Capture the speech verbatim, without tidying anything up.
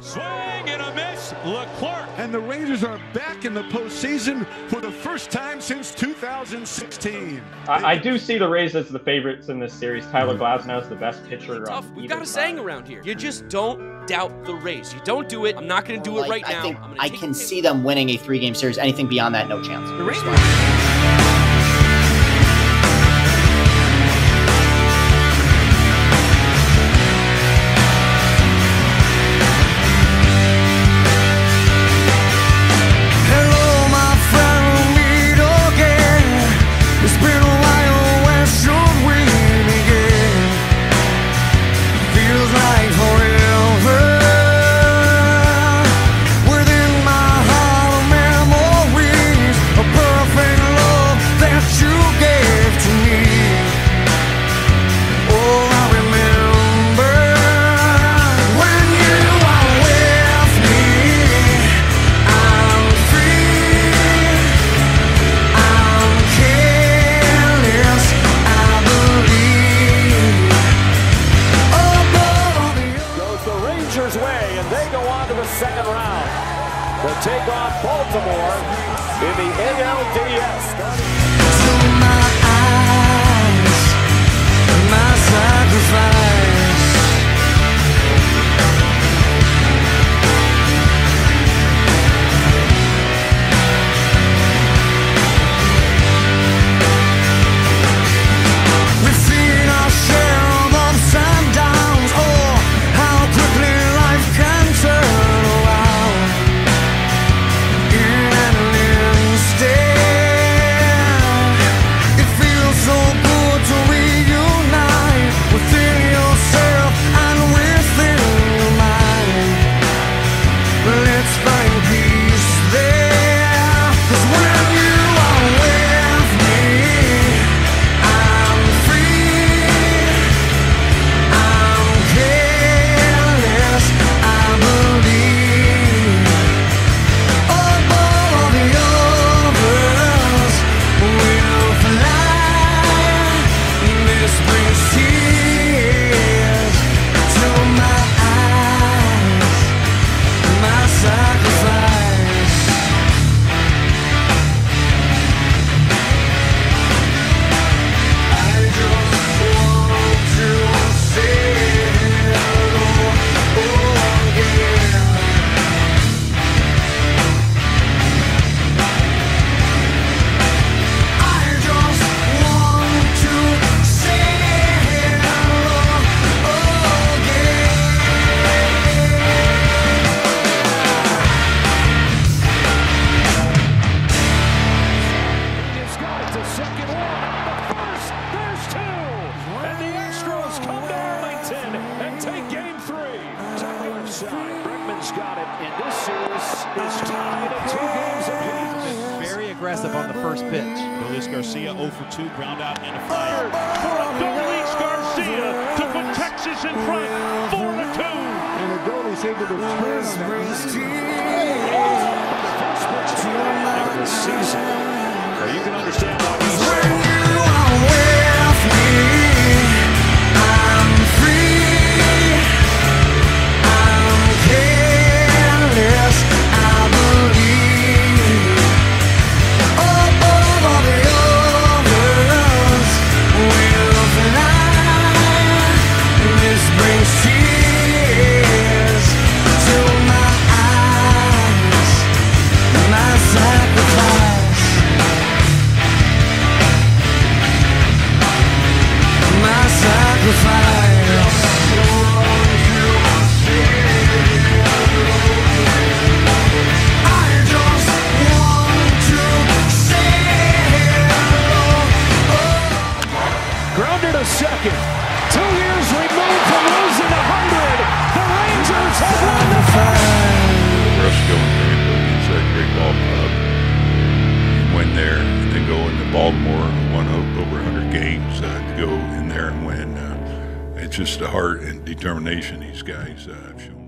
Swing and a miss, Leclerc. And the Rangers are back in the postseason for the first time since two thousand sixteen. I, I do see the Rays as the favorites in this series. Tyler Glasnow is the best pitcher. Tough. On We've either got a side. saying around here. You just don't doubt the Rays. You don't do it. I'm not going to do like, it right I now. think I'm gonna I take can the see them winning a three-game series. Anything beyond that, no chance. The Rays. Way, and they go on to the second round to take on Baltimore in the A L D S. To my eyes, my sacrifice. We've seen our share of ups and downs. Oh, how quickly life can turn around in an instant. It feels so good to reunite within yourself and within your mind. Let's find peace there, 'cause when you are with me, I'm free, I'm careless, I believe. Above all the others will fly. This brings tears to my eyes, my sacrifice. I just want to say hello again. I just want to say hello again. He's got it to second one. The first, there's two. And the Astros come to Arlington and take game three. To the left side, Bregman's got it. And this series is tied at two games apiece. Very aggressive on the first pitch. Luis Garcia oh for two, ground out and a fire. For a Luis Garcia to put Texas in front, four to two. And the goalie's able to turn This on brings that. tears First pitch to the season. Well, you can understand why he's when you are with me. I'm free, I'm careless, I believe. Above all the others will fly. This brings tears to my eyes, my sacrifice. My sacrifice. I just want to say hello. grounded a second. Two years removed from losing a hundred. The Rangers have won the Fresco and Greenwood is a great ball club. You win there, and then go into Baltimore and won o- over one hundred games uh, to go in there and win. Uh, it's just the heart and determination these guys uh, have shown.